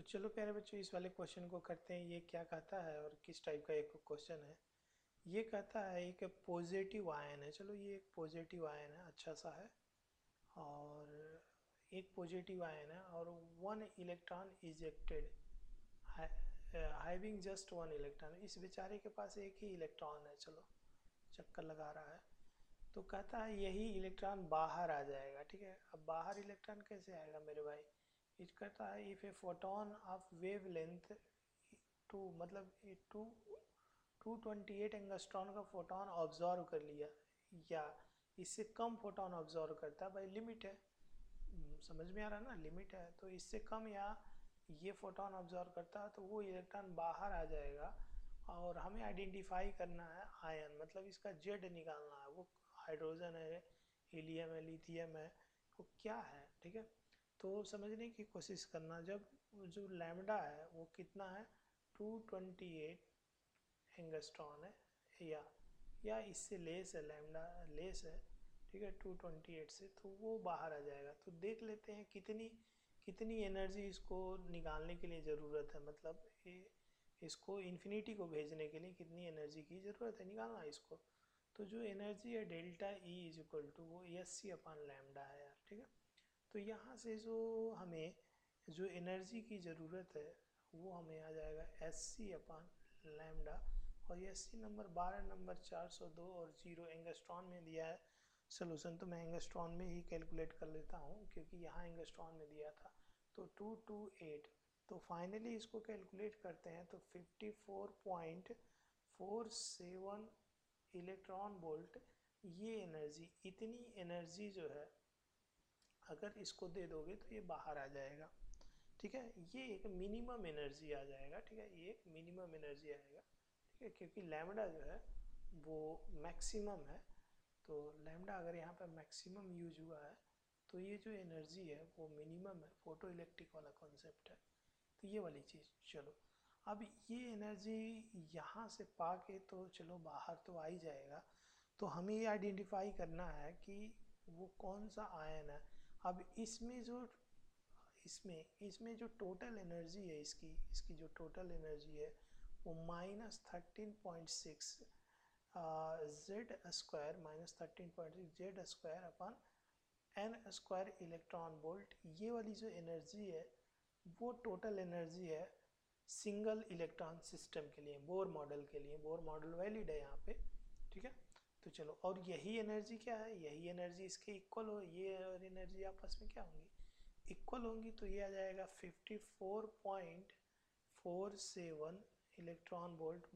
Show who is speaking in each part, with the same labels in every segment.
Speaker 1: चलो प्यारे बच्चों, इस वाले क्वेश्चन को करते हैं। ये क्या कहता है और किस टाइप का एक क्वेश्चन है। ये कहता है एक पॉजिटिव आयन है। चलो ये एक पॉजिटिव आयन है, अच्छा सा है। और एक पॉजिटिव आयन है और one electron ejected, having just one electron. इस बेचारे के पास एक ही इलेक्ट्रॉन है। चलो चक्कर लगा रहा है। तो कहता है यही इलेक्ट्रॉन बाहर आ जाएगा। ठीक है, अब बाहर इलेक्ट्रॉन कैसे आएगा मेरे भाई। इट कहता है if a photon of wave length two, मतलब टू 228 एंगस्ट्रॉन का फोटोन ऑब्जर्व कर लिया या इससे कम फोटोन ऑब्जर्व करता है, भाई लिमिट है। समझ में आ रहा है ना, लिमिट है। तो इससे कम या ये फोटोन ऑब्जर्व करता है तो वो इलेक्ट्रॉन बाहर आ जाएगा। और हमें आइडेंटिफाई करना है आयन, मतलब इसका जेड निकालना है। वो हाइड्रोजन है, हीलियम है, लिथियम है, वो क्या है। ठीक है, तो समझने की कोशिश करना। जब जो लैम्डा है वो कितना है, 228 एंगस्ट्रॉन है या इससे लेस है, लैम्डा लेस है। ठीक है, 228 से, तो वो बाहर आ जाएगा। तो देख लेते हैं कितनी कितनी एनर्जी इसको निकालने के लिए ज़रूरत है, मतलब इसको इन्फिनिटी को भेजने के लिए कितनी एनर्जी की ज़रूरत है, निकालना है इसको। तो जो एनर्जी है delta E is equal to वो एस सी अपन लैम्डा है यार। ठीक है, तो यहाँ से जो हमें जो एनर्जी की ज़रूरत है वो हमें आ जाएगा एस सी अपन लैम्डा। और ये एस सी नंबर 12 नंबर 402 और 0 एंगस्ट्रॉन में दिया है सोल्यूशन। तो मैं एंगस्ट्रॉन में ही कैलकुलेट कर लेता हूँ क्योंकि यहाँ एंगस्ट्रॉन में दिया था। तो 228, तो फाइनली इसको कैलकुलेट करते हैं तो 54.47 इलेक्ट्रॉन वोल्ट। ये एनर्जी, इतनी एनर्जी जो है अगर इसको दे दोगे तो ये बाहर आ जाएगा। ठीक है, ये एक मिनिमम एनर्जी आ जाएगा। ठीक है, ये एक मिनिमम एनर्जी आएगा। ठीक है, क्योंकि लैम्डा जो है वो मैक्सिमम है। तो लैम्डा अगर यहाँ पर मैक्सिमम यूज हुआ है तो ये जो एनर्जी है वो मिनिमम है। फोटो इलेक्ट्रिक वाला कॉन्सेप्ट है, तो ये वाली चीज़। चलो अब ये एनर्जी यहाँ से पा के तो चलो बाहर तो आ ही जाएगा। तो हमें ये आइडेंटिफाई करना है कि वो कौन सा आयन है। अब इसमें जो टोटल एनर्जी है, इसकी जो टोटल एनर्जी है वो -13.6 जेड स्क्वायर, -13.6 जेड स्क्वायर अपन एन स्क्वायर इलेक्ट्रॉन वोल्ट। ये वाली जो एनर्जी है वो टोटल एनर्जी है सिंगल इलेक्ट्रॉन सिस्टम के लिए, बोर मॉडल के लिए। बोर मॉडल वैलिड है यहाँ पे। ठीक है, तो चलो, और यही एनर्जी क्या है, यही एनर्जी इसके इक्वल हो, ये और एनर्जी आपस में क्या होंगी, इक्वल होंगी। तो ये आ जाएगा 54.47 इलेक्ट्रॉन वोल्ट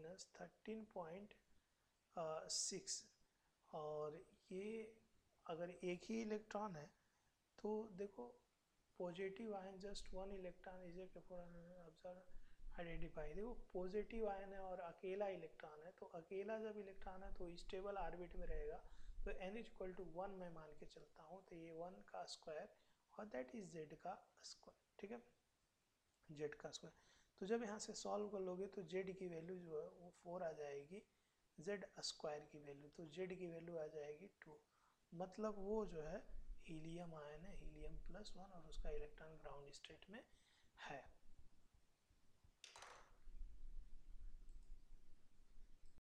Speaker 1: -13.6। और ये अगर एक ही इलेक्ट्रॉन है तो देखो, positive ion just one electron is observe identify. देखो पॉजिटिव आयन है और अकेला इलेक्ट्रॉन है, तो अकेला जब इलेक्ट्रॉन है तो स्टेबल ऑर्बिट में रहेगा। तो n इज इक्वल टू 1 मैं मान के चलता हूँ। तो ये 1 का स्क्वायर और दैट इज z का स्क्वायर। ठीक है, z का स्क्वायर। तो जब यहाँ से सॉल्व कर लोगे तो z की वैल्यू जो है वो 4 आ जाएगी, z स्क्वायर की वैल्यू तो z की वैल्यू आ जाएगी 2। मतलब वो जो है हीलियम आयन है, हीलियम +1, और उसका इलेक्ट्रॉन ग्राउंड स्टेट में है।